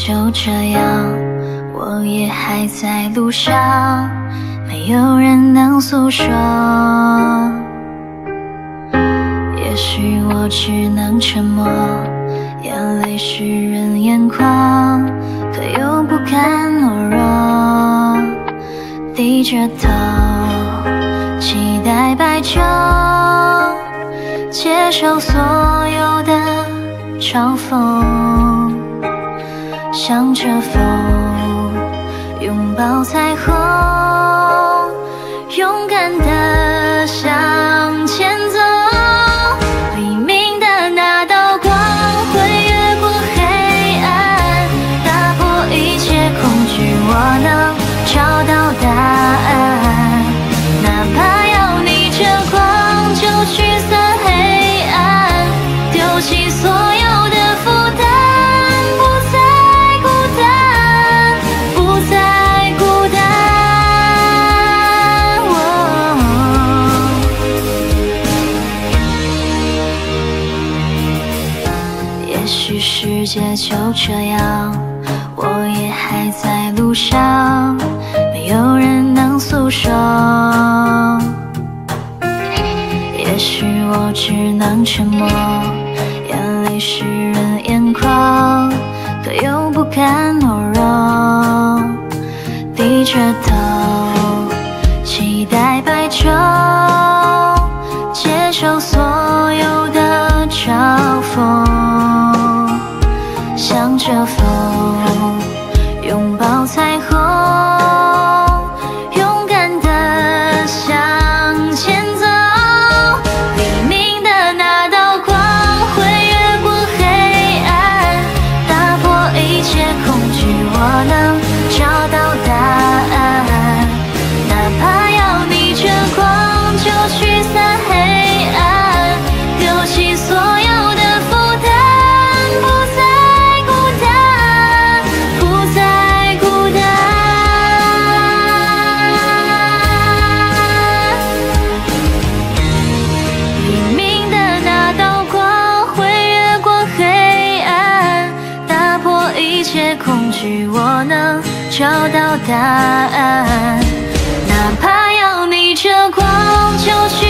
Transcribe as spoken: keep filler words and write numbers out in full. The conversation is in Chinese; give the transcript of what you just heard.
就这样，我也还在路上，没有人能诉说。也许我只能沉默，眼泪湿润眼眶，可又不甘懦弱，低着头，期待白昼，接受所有的嘲讽，向着风，拥抱彩虹，勇敢地向前走。黎明的那道光会越过黑暗，打破一切恐惧，我能找到答案。哪怕要逆着光，就驱散黑暗，丢弃所有的负担，不再孤单，不再孤单。也许世界就这样，我也还在路上，没有人能诉说。也许我只能沉默，眼泪湿润眼眶，可又不甘懦弱，低着头，期待白昼，接受所有的嘲讽，向着风，拥抱彩虹，勇敢地向前走。黎明的那道光会越过黑暗，打破一切恐惧，我能找到答案。哪怕要逆着光，就驱散黑暗，丢弃所有的负担，不再孤单，不再孤单。黎明的那道光会越过黑暗，打破一切恐惧，我能找到答案。哪怕要逆着光，就去